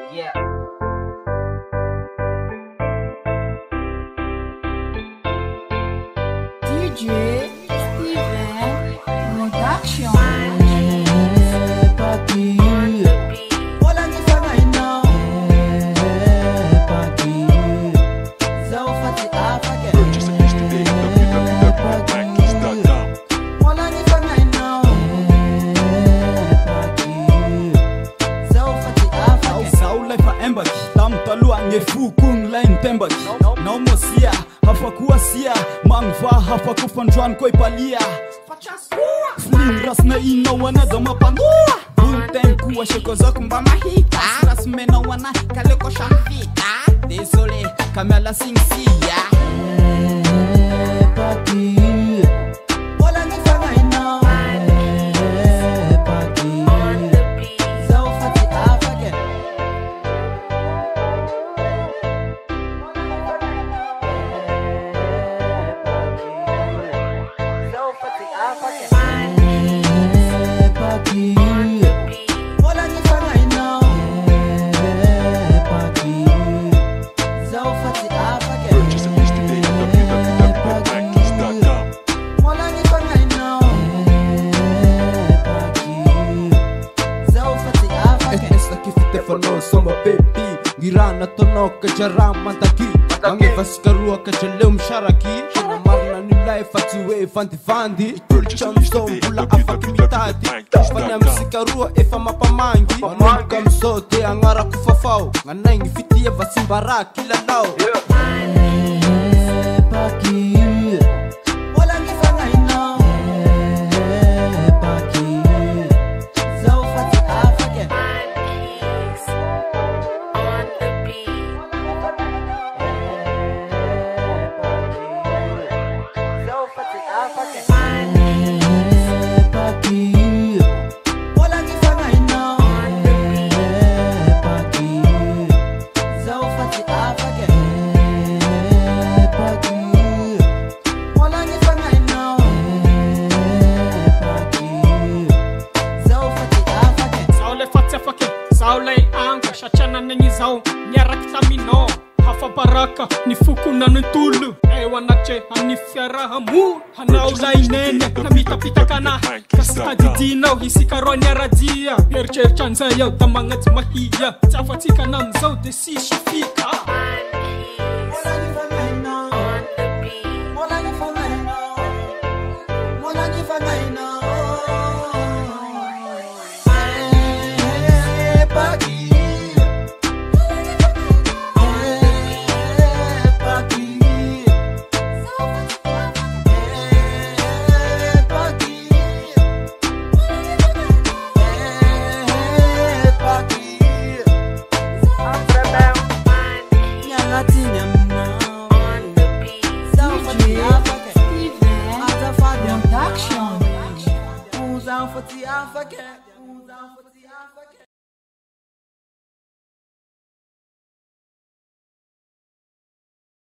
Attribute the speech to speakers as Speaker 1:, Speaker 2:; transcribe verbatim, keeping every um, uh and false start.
Speaker 1: Yeah.
Speaker 2: D J Steven Production.
Speaker 3: Fukung lain tembak Nau mosia Hafa kuasia Mangva hafa kufandruan koi palia Fling ras na ina wana doma pandua Bunteng kuwa sheko zako mba mahita Ras mena wana kale ko shanvita Désolé kamela singsia Pati Wala nifanga ina Pati Zao fati afake Girana tonoka jarama taki Mangefas karua kajaleu msharaki Shana marna nilai fatue fanti fandi Chanso bula afaki mitadi Fanya msikarua efa mapamangi Manuka msote angara kufafau Nganaingi fitia vasimbara kila lao Paki Wala ngifanga ina Paki Zao fati afake
Speaker 4: Shachana nenyi zao nyarakta mino hafa baraka ni fuku na ntulu ewa nache hanifyara hamu hanaula inene na mitapita kana kasta didina hisikaro nyaradia percher chanza ya tamangat mahia tafatika na mzao desi shifika
Speaker 2: Production.
Speaker 1: For the Africa.